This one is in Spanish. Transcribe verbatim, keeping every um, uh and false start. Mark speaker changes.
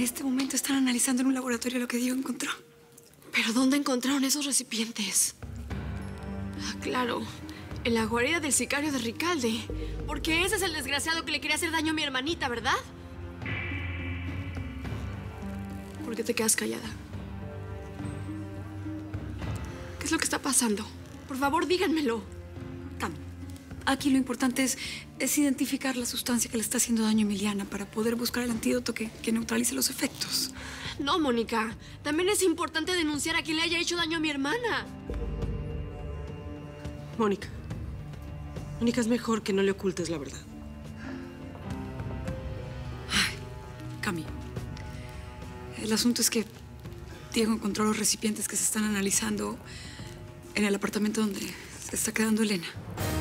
Speaker 1: este momento están analizando en un laboratorio lo que Diego encontró.
Speaker 2: ¿Pero dónde encontraron esos recipientes? Ah, claro, en la guarida del sicario de Ricalde. Porque ese es el desgraciado que le quería hacer daño a mi hermanita, ¿verdad? ¿Por qué te quedas callada? ¿Qué es lo que está pasando? Por favor, díganmelo.
Speaker 1: Cam, aquí lo importante es, es identificar la sustancia que le está haciendo daño a Emiliana para poder buscar el antídoto que, que neutralice los efectos.
Speaker 2: No, Mónica. También es importante denunciar a quien le haya hecho daño a mi hermana.
Speaker 3: Mónica. Mónica, es mejor que no le ocultes la verdad.
Speaker 1: Ay, Cami. El asunto es que Diego encontró los recipientes que se están analizando en el apartamento donde se está quedando Elena.